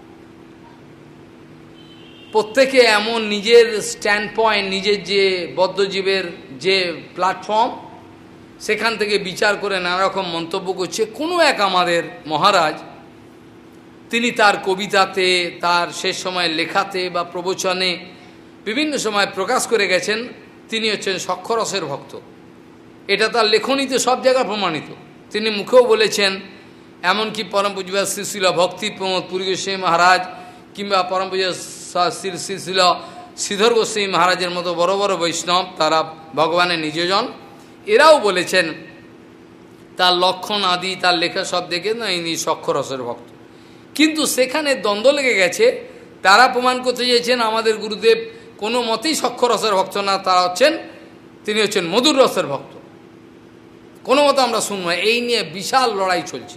প্রত্যেকে এমন নিজের স্ট্যান্ড পয়েন্ট, নিজের যে বদ্ধজীবের যে প্ল্যাটফর্ম, সেখান থেকে বিচার করে নানা রকম মন্তব্য করছে। কোনো এক আমাদের মহারাজ, তিনি তার কবিতাতে, তার শেষ সময় লেখাতে বা প্রবচনে বিভিন্ন সময় প্রকাশ করে গেছেন তিনি হচ্ছেন সক্ষরসের ভক্ত। এটা তার লেখনীতে সব জায়গায় প্রমাণিত। তিনি মুখেও বলেছেন, এমনকি পরম পূজ্য শ্রী শিল ভক্তি প্রমোদ পুরী গোস্বামী মহারাজ কিংবা পরম পূজ্য শ্রী শ্রী শিল শ্রীধর গোস্বামী মহারাজের মতো বড় বড় বৈষ্ণব, তারা ভগবানের নিজজন, এরাও বলেছেন তার লক্ষণ আদি তার লেখা সব দেখে না ইনি সক্ষরসের ভক্ত। কিন্তু সেখানে দ্বন্দ্ব লেগে গেছে, তারা প্রমাণ করতে চেয়েছেন আমাদের গুরুদেব কোনো মতেই সক্ষরসের ভক্ত না, তারা হচ্ছেন তিনি হচ্ছেন মধুর রসের ভক্ত, কোনো মতো আমরা শুনবো। এই নিয়ে বিশাল লড়াই চলছে,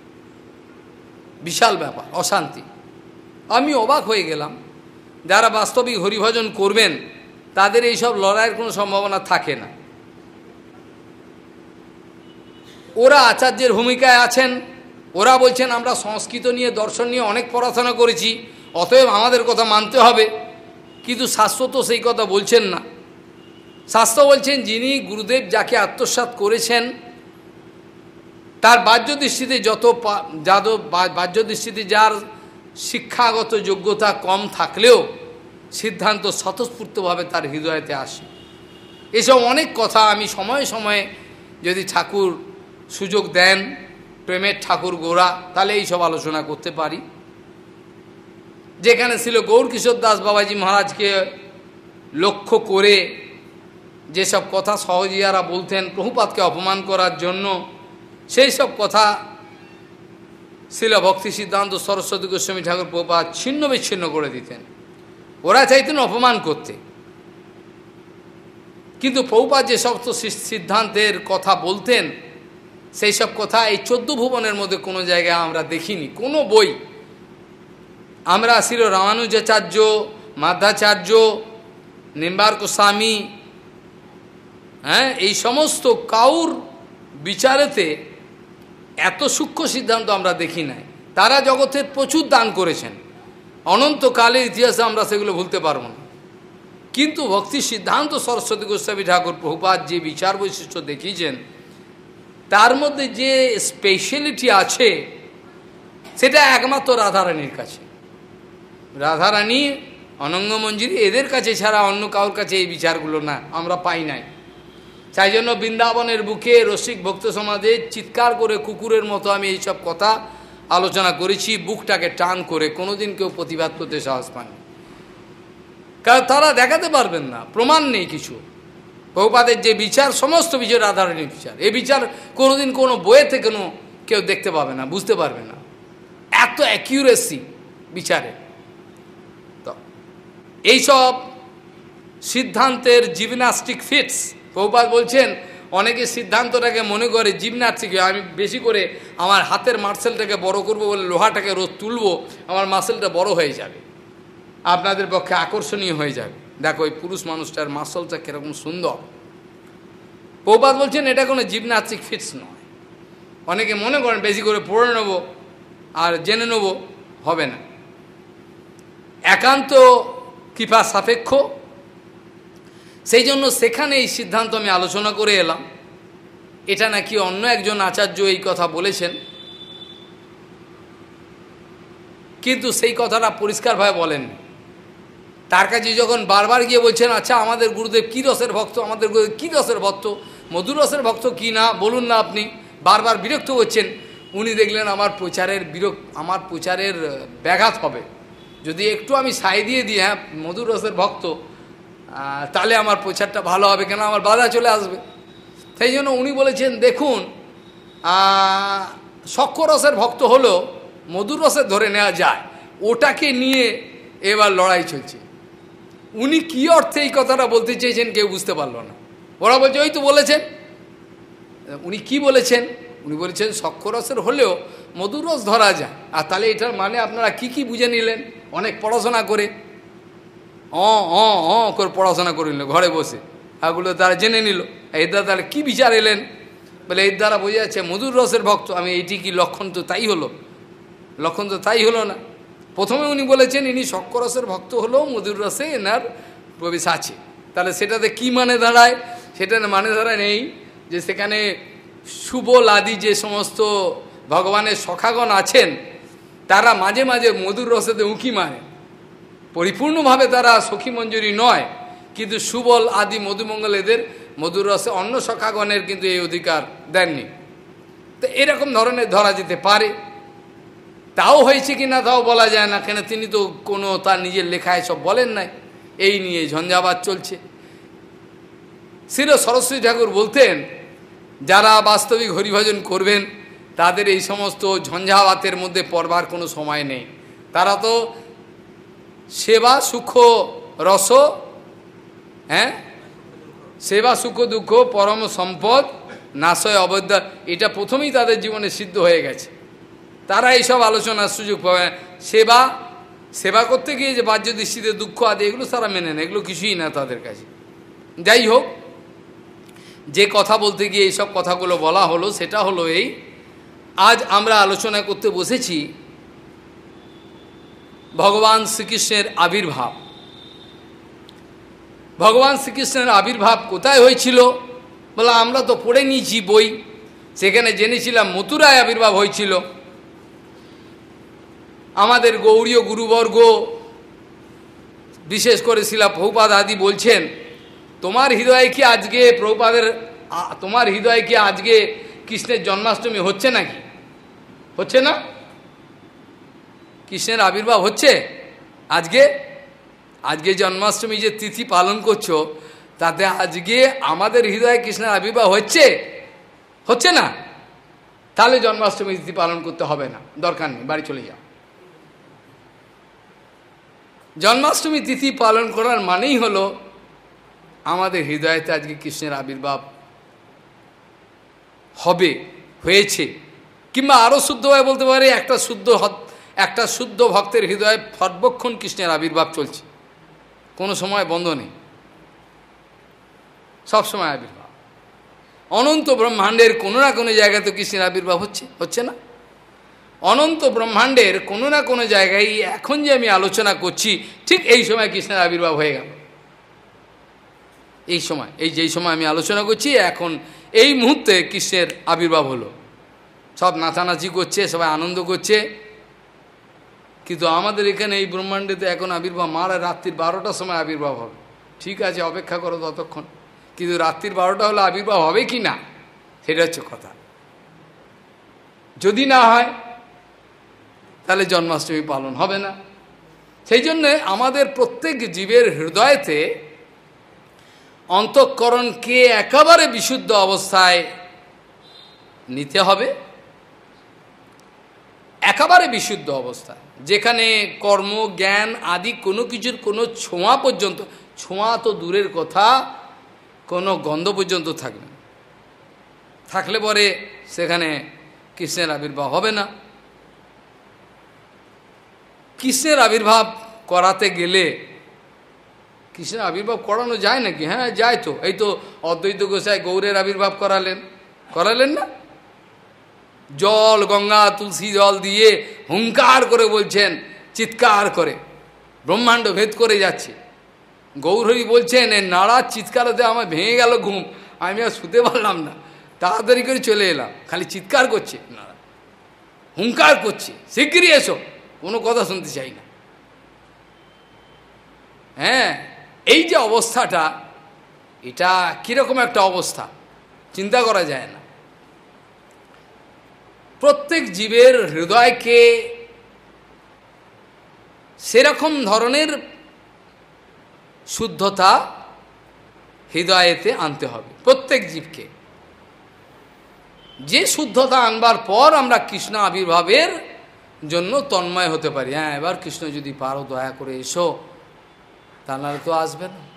বিশাল ব্যাপার, অশান্তি। আমি অবাক হয়ে গেলাম, যারা বাস্তবিক হরিভজন করবেন তাদের এইসব লড়াইয়ের কোনো সম্ভাবনা থাকে না। ওরা আচার্যের ভূমিকায় আছেন, ওরা বলছেন আমরা সংস্কৃত নিয়ে দর্শন নিয়ে অনেক পড়াশোনা করেছি, অতএব আমাদের কথা মানতে হবে। কিন্তু শাস্ত্র তো সেই কথা বলছেন না। শাস্ত্র বলছেন যিনি গুরুদেব যাকে আত্মসাৎ করেছেন তার বাহ্য দৃষ্টিতে যত যাদব বাহ্য দৃষ্টিতে যার শিক্ষাগত যোগ্যতা কম থাকলেও সিদ্ধান্ত স্বতঃস্ফূর্তভাবে তার হৃদয়তে আসে। এসব অনেক কথা আমি সময়ে সময়ে যদি ঠাকুর সুযোগ দেন, প্রেমের ঠাকুর গোরা, তাহলে এইসব আলোচনা করতে পারি। যেখানে ছিল গৌরকিশোর দাস বাবাজি মহারাজকে লক্ষ্য করে যেসব কথা সহজিয়ারা বলতেন প্রভুপাদকে অপমান করার জন্য, সেই সব কথা ছিল ভক্তি সিদ্ধান্ত সরস্বতী গোস্বামী ঠাকুর প্রভুপাদ ছিন্ন বিচ্ছিন্ন করে দিতেন। ওরা চাইতেন অপমান করতে, কিন্তু প্রভুপাদ যে সমস্ত সিদ্ধান্তের কথা বলতেন সেই সব কথা এই চোদ্দ ভুবনের মধ্যে কোনো জায়গায় আমরা দেখিনি, কোনো বই। আমরা ছিল রামানুজাচার্য, মাধ্যাচার্য, নিম্বার্ক স্বামী, হ্যাঁ, এই সমস্ত কাউর বিচারেতে এত সূক্ষ্ম সিদ্ধান্ত আমরা দেখি নাই। তারা জগতের প্রচুর দান করেছেন, অনন্তকালের ইতিহাসে আমরা সেগুলো ভুলতে পারবো না। কিন্তু ভক্তি সিদ্ধান্ত সরস্বতী গোস্বামী ঠাকুর প্রভুপাদ যে বিচার বৈশিষ্ট্য দেখিয়েছেন তার মধ্যে যে স্পেশালিটি আছে সেটা একমাত্র রাধারানীর কাছে। রাধারানী, অনঙ্গমঞ্জুরি, এদের কাছে ছাড়া অন্য কারোর কাছে এই বিচারগুলো না আমরা পাই নাই। তাই জন্য বৃন্দাবনের বুকে রসিক ভক্ত সমাজে চিৎকার করে কুকুরের মতো আমি এইসব কথা আলোচনা করেছি, বুকটাকে টান করে। কোনোদিন কেউ প্রতিবাদ করতে সাহস পায়নি, কারণ তারা দেখাতে পারবেন না, প্রমাণ নেই কিছু। প্রভুপাদের যে বিচার সমস্ত বিচার রাধারানীর বিচার, এই বিচার কোনোদিন কোনো বইয়েতে কোনো কেউ দেখতে পাবে না, বুঝতে পারবে না, এত অ্যাকিউরেসি বিচারে। তো এইসব সিদ্ধান্তের জিমন্যাস্টিক ফিটস, প্রভুপাদ বলছেন অনেকে সিদ্ধান্তটাকে মনে করে জিমন্যাস্টিক, আমি বেশি করে আমার হাতের মার্সেলটাকে বড় করব বলে লোহাটাকে রোজ তুলবো, আমার মাসেলটা বড় হয়ে যাবে, আপনাদের পক্ষে আকর্ষণীয় হয়ে যাবে। দেখো ওই পুরুষ মানুষটার মাসলটা কীরকম সুন্দর। প্রভুপাদ বলছেন এটা কোনো জিমন্যাস্টিক ফিটস নয়। অনেকে মনে করেন বেশি করে পড়ে নেব আর জেনে নেব, হবে না। একান্ত কৃপা সাপেক্ষ। সেই জন্য সেখানে এই সিদ্ধান্ত আমি আলোচনা করে এলাম এটা নাকি অন্য একজন আচার্য এই কথা বলেছেন, কিন্তু সেই কথাটা পরিষ্কারভাবে বলেননি। তার কাছে যখন বারবার গিয়ে বলছেন, আচ্ছা আমাদের গুরুদেব কী রসের ভক্ত, আমাদের গুরুদেব কী রসের ভক্ত, মধুর রসের ভক্ত কি না বলুন না আপনি, বারবার বিরক্ত হচ্ছেন। উনি দেখলেন আমার প্রচারের বিরক্ত, আমার প্রচারের ব্যাঘাত হবে, যদি একটু আমি সাই দিয়ে দিই হ্যাঁ মধুর রসের ভক্ত, তাহলে আমার প্রচারটা ভালো হবে, কেন আমার বাধা চলে আসবে। সেই জন্য উনি বলেছেন, দেখুন সক্ষ রসের ভক্ত হলো মধুর রসের ধরে নেওয়া যায়, ওটাকে নিয়ে এবার লড়াই চলছে। উনি কী অর্থে এই কথাটা বলতে চেয়েছেন কেউ বুঝতে পারল না। ওরা বলছে ওই তো বলেছেন। উনি কি বলেছেন? উনি বলেছেন সক্ষরসের হলেও মধুর রস ধরা যায়। আর তাহলে এটার মানে আপনারা কি কি বুঝে নিলেন? অনেক পড়াশোনা করে অ অ অ করে পড়াশোনা করে নিল ঘরে বসে, এগুলো তারা জেনে নিল। এর দ্বারা তাহলে কী বিচার এলেন? বলে এর দ্বারা বোঝা যাচ্ছে মধুর রসের ভক্ত। আমি এইটি কি লক্ষণ? তো তাই হলো, লক্ষণ তো তাই হলো না। প্রথমে উনি বলেছেন ইনি সক্ষরসের ভক্ত হলেও মধুর রসে এনার প্রবেশ আছে। তাহলে সেটাতে কি মানে দাঁড়ায়? সেটা মানে দাঁড়ায় নেই যে সেখানে সুবল আদি যে সমস্ত ভগবানের সখাগণ আছেন তারা মাঝে মাঝে মধুর রসেতে উঁকি মারে, পরিপূর্ণভাবে তারা সখী মঞ্জুরি নয়, কিন্তু সুবল আদি মধুমঙ্গল এদের মধুর রসে অন্য সখাগণের কিন্তু এই অধিকার দেননি। তো এরকম ধরনের ধরা যেতে পারে। তাও হয়েছে কি না তাও বলা যায় না, কেন তিনি তো কোনো তার নিজের লেখায় সব বলেন নাই। এই নিয়ে ঝঞ্ঝাবাত চলছে। শ্রী সরস্বতী ঠাকুর বলতেন যারা বাস্তবিক হরিভজন করবেন তাদের এই সমস্ত ঝঞ্ঝাবাতের মধ্যে পড়বার কোনো সময় নেই। তারা তো সেবা সুখ রস, হ্যাঁ সেবা সুখ দুঃখ পরম সম্পদ নাশয় অবদ্যা, এটা প্রথমেই তাদের জীবনে সিদ্ধ হয়ে গেছে। তারা এইসব আলোচনার সুযোগ পাবে। সেবা সেবা করতে গিয়ে যে বাহ্য দৃষ্টিতে দুঃখ আদি এগুলো তারা মেনে নেয়, এগুলো কিছুই না তাদের কাছে। যাই হোক, যে কথা বলতে গিয়ে এইসব কথাগুলো বলা হলো সেটা হলো এই, আজ আমরা আলোচনা করতে বসেছি ভগবান শ্রীকৃষ্ণের আবির্ভাব। ভগবান শ্রীকৃষ্ণের আবির্ভাব কোথায় হয়েছিল? বলে আমরা তো পড়ে নিয়েছি বই, সেখানে জেনেছিলাম মথুরায় আবির্ভাব হয়েছিল। আমাদের গৌড়ীয় গুরুবর্গ বিশেষ করে শিলা প্রভুপাদ আদি বলছেন, তোমার হৃদয়ে কি আজকে প্রভুপাদের তোমার হৃদয়ে কি আজকে কৃষ্ণের জন্মাষ্টমী হচ্ছে নাকি? হচ্ছে না? কৃষ্ণের আবির্ভাব হচ্ছে আজকে? আজকে জন্মাষ্টমী যে তিথি পালন করছো তাতে আজকে আমাদের হৃদয়ে কৃষ্ণের আবির্ভাব হচ্ছে? হচ্ছে না? তাহলে জন্মাষ্টমী তিথি পালন করতে হবে না, দরকার নেই, বাড়ি চলে যাও। জন্মাষ্টমী তিথি পালন করার মানেই হলো আমাদের হৃদয়তে আজকে কৃষ্ণের আবির্ভাব হবে, হয়েছে। কিংবা আরও শুদ্ধভাবে বলতে পারে একটা শুদ্ধ একটা শুদ্ধ ভক্তের হৃদয়ে সর্বক্ষণ কৃষ্ণের আবির্ভাব চলছে, কোনো সময় বন্ধ নেই, সবসময় আবির্ভাব। অনন্ত ব্রহ্মাণ্ডের কোনো না কোনো জায়গায় তো কৃষ্ণের আবির্ভাব হচ্ছে, হচ্ছে না? অনন্ত ব্রহ্মাণ্ডের কোনো না কোনো জায়গায় এখন যে আমি আলোচনা করছি ঠিক এই সময় কৃষ্ণের আবির্ভাব হয়ে গেল। এই সময়, এই যেই সময় আমি আলোচনা করছি এখন এই মুহূর্তে কৃষ্ণের আবির্ভাব হলো। সব নাচানাচি করছে, সবাই আনন্দ করছে, কিন্তু আমাদের এখানে এই ব্রহ্মাণ্ডেতে এখন আবির্ভাব মারা রাত্রির বারোটার সময় আবির্ভাব হবে। ঠিক আছে, অপেক্ষা করো ততক্ষণ, কিন্তু রাত্রির বারোটা হলে আবির্ভাব হবে কি না সেটা হচ্ছে কথা। যদি না হয় তাহলে জন্মাষ্টমী পালন হবে না। সেই জন্যে আমাদের প্রত্যেক জীবের হৃদয়তে অন্তঃকরণকে একেবারে বিশুদ্ধ অবস্থায় নিতে হবে, একেবারে বিশুদ্ধ অবস্থায়, যেখানে কর্ম জ্ঞান আদি কোনো কিছুর কোনো ছোঁয়া পর্যন্ত, ছোঁয়া তো দূরের কথা, কোনো গন্ধ পর্যন্ত থাকবে না। থাকলে পরে সেখানে কৃষ্ণের আবির্ভাব হবে না। কৃষ্ণের আবির্ভাব করাতে গেলে, কৃষ্ণের আবির্ভাব করানো যায় নাকি? হ্যাঁ যায় তো। এই তো অদ্বৈত গোসাই গৌরের আবির্ভাব করালেন, করালেন না? জল, গঙ্গা, তুলসী জল দিয়ে হুঙ্কার করে বলছেন, চিৎকার করে ব্রহ্মাণ্ড ভেদ করে যাচ্ছে। গৌরহরি বলছেন এর নাড়ার চিৎকারতে আমার ভেঙে গেল ঘুম, আমি আর শুতে পারলাম না। তাড়াতাড়ি করে চলে এলাম, খালি চিৎকার করছে না, হুঙ্কার করছে, শিগগিরই এসো, কোনো কথা শুনতে চাই না। হ্যাঁ, এই যে অবস্থাটা, এটা কিরকম একটা অবস্থা চিন্তা করা যায় না। প্রত্যেক জীবের হৃদয়কে সেরকম ধরনের শুদ্ধতা হৃদয়েতে আনতে হবে প্রত্যেক জীবকে, যে শুদ্ধতা আনবার পর আমরা কৃষ্ণ আবির্ভাবের জন্য তন্ময় হতে পারি। হ্যাঁ, এবার কৃষ্ণ যদি পারো দয়া করে এসো, তা নাহলে তো আসবে না।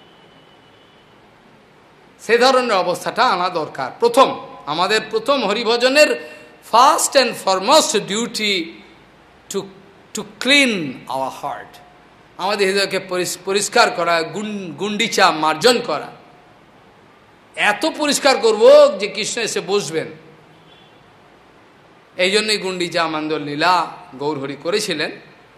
সে ধরনের অবস্থাটা আনা দরকার। প্রথম আমাদের প্রথম হরিভজনের first and foremost duty to to clean our heart, আমাদের হৃদয়কে পরিষ্কার করা, গুন্ডিচা মার্জন করা। এত পরিষ্কার করব যে কৃষ্ণ এসে বসবেন। এই জন্যই গুন্ডিচা মান্দর লীলা গৌরহরি করেছিলেন।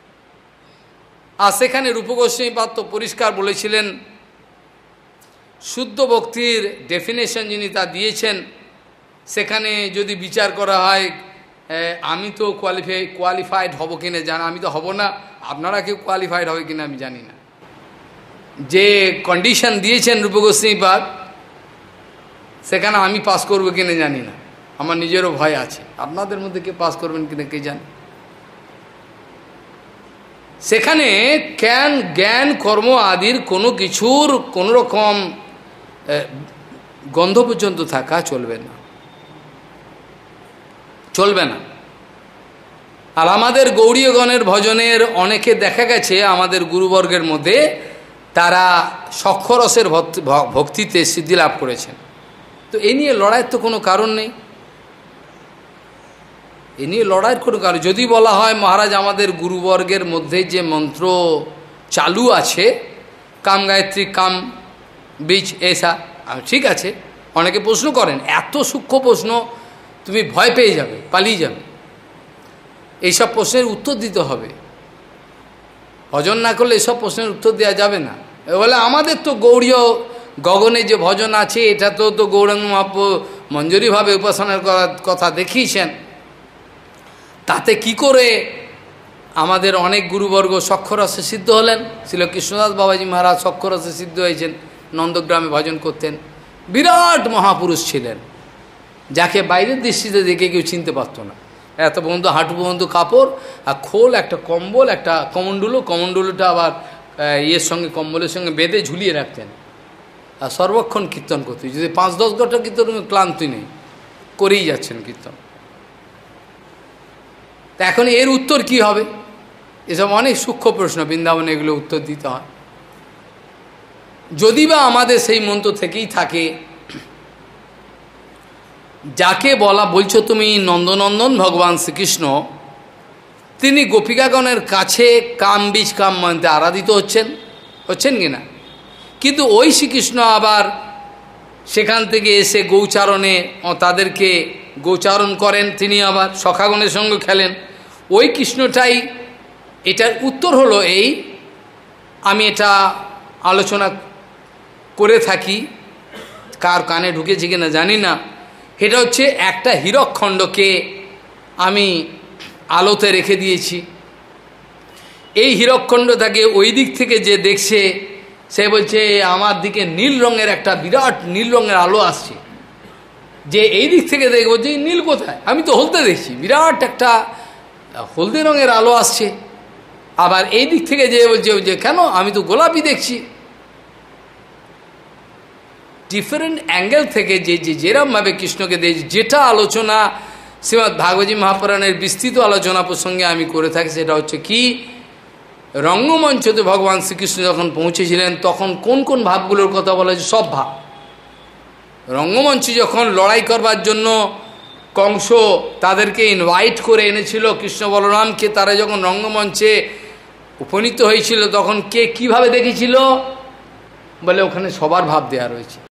আর সেখানে রূপ গোস্বামী পাত্র পরিষ্কার বলেছিলেন, শুদ্ধ ভক্তির ডেফিনেশন যিনি তা দিয়েছেন, সেখানে যদি বিচার করা হয়, আমি তো কোয়ালিফাই কোয়ালিফাইড হব কিনা জানা, আমি তো হব না, আপনারা কেউ কোয়ালিফাইড হবে কিনা আমি জানি না। যে কন্ডিশন দিয়েছেন রূপ গোস্বামী পাদ, সেখানে আমি পাস করবো কিনা জানি না, আমার নিজেরও ভয় আছে। আপনাদের মধ্যে কে পাস করবেন কিনা কে জানে। সেখানে জ্ঞান জ্ঞান কর্ম আদির কোনো কিছুর কোনো রকম গন্ধ পর্যন্ত থাকা চলবে না, চলবে না। আর আমাদের গৌড়ীয়গণের ভজনের অনেকে দেখা গেছে আমাদের গুরুবর্গের মধ্যে তারা সক্ষরসের ভক্তিতে সিদ্ধি লাভ করেছেন। তো এ নিয়ে লড়াইয়ের তো কোনো কারণ নেই, এ নিয়ে লড়াইয়ের কোনো কারণ। যদি বলা হয় মহারাজ আমাদের গুরুবর্গের মধ্যে যে মন্ত্র চালু আছে, কাম গায়ত্রী কাম বীজ এসা, ঠিক আছে। অনেকে প্রশ্ন করেন, এত সূক্ষ্ম প্রশ্ন তুমি ভয় পেয়ে যাবে, পালিয়ে যাবে। এইসব প্রশ্নের উত্তর দিতে হবে, ভজন না করলে এসব প্রশ্নের উত্তর দেওয়া যাবে না। বলে আমাদের তো গৌড়ীয় গগনে যে ভজন আছে, এটা তো তো গৌরাঙ্গ মহাপ্রভু মঞ্জুরিভাবে উপাসনার কথা দেখিয়েছেন, তাতে কি করে আমাদের অনেক গুরুবর্গ সক্ষরসে সিদ্ধ হলেন। ছিল কৃষ্ণদাস বাবাজি মহারাজ সক্ষরসে সিদ্ধ হয়েছেন, নন্দগ্রামে ভজন করতেন, বিরাট মহাপুরুষ ছিলেন, যাকে বাইরের দৃষ্টিতে দেখে কেউ চিনতে পারতো না। এত পর্যন্ত হাঁটু পর্যন্ত কাপড় আর খোল, একটা কম্বল, একটা কমণ্ডলু, কমণ্ডলুটা আবার ইয়ের সঙ্গে কম্বলের সঙ্গে বেঁধে ঝুলিয়ে রাখতেন, আর সর্বক্ষণ কীর্তন করতে। যদি পাঁচ দশ ঘন্টা কীর্তন ক্লান্তি নেই, করেই যাচ্ছেন কীর্তন। তা এখন এর উত্তর কি হবে? এসব অনেক সূক্ষ্ম প্রশ্ন, বৃন্দাবনে এগুলো উত্তর দিতে হয়। যদি বা আমাদের সেই মন্ত্র থেকেই থাকে, যাকে বলা বলছো তুমি নন্দনন্দন ভগবান শ্রীকৃষ্ণ, তিনি গোপিকাগণের কাছে কাম বীজ কাম মন্ত্রে আরাধিত হচ্ছেন, হচ্ছেন কিনা? কিন্তু ওই শ্রীকৃষ্ণ আবার সেখান থেকে এসে গৌচারণে তাদেরকে গৌচারণ করেন, তিনি আবার সখাগণের সঙ্গে খেলেন। ওই কৃষ্ণটাই, এটার উত্তর হলো এই, আমি এটা আলোচনা করে থাকি, কার কানে ঢুকেছে কিনা জানি না। এটা হচ্ছে একটা হীরকখণ্ডকে আমি আলোতে রেখে দিয়েছি। এই হীরকখণ্ডটাকে ওই দিক থেকে যে দেখছে, সে বলছে আমার দিকে নীল রঙের একটা বিরাট নীল রঙের আলো আসছে। যে এই দিক থেকে দেখবো যে নীল কোথায়, আমি তো হলদে দেখছি, বিরাট একটা হলদে রঙের আলো আসছে। আবার এই দিক থেকে যে বলছে যে কেন, আমি তো গোলাপি দেখছি। ডিফারেন্ট অ্যাঙ্গেল থেকে যে যে যেরমভাবে কৃষ্ণকে দেখছি, যেটা আলোচনা শ্রীমদ্ ভাগবতী মহাপুরাণের বিস্তৃত আলোচনা প্রসঙ্গে আমি করে থাকি, সেটা হচ্ছে কি, রঙ্গমঞ্চতে ভগবান শ্রীকৃষ্ণ যখন পৌঁছেছিলেন তখন কোন কোন ভাবগুলোর কথা বলা হয়েছে, সব ভাব। রঙ্গমঞ্চে যখন লড়াই করবার জন্য কংস তাদেরকে ইনভাইট করে এনেছিল কৃষ্ণ বলরামকে, তারা যখন রঙ্গমঞ্চে উপনীত হয়েছিল তখন কে কিভাবে দেখেছিল, বলে ওখানে সবার ভাব দেওয়া রয়েছে।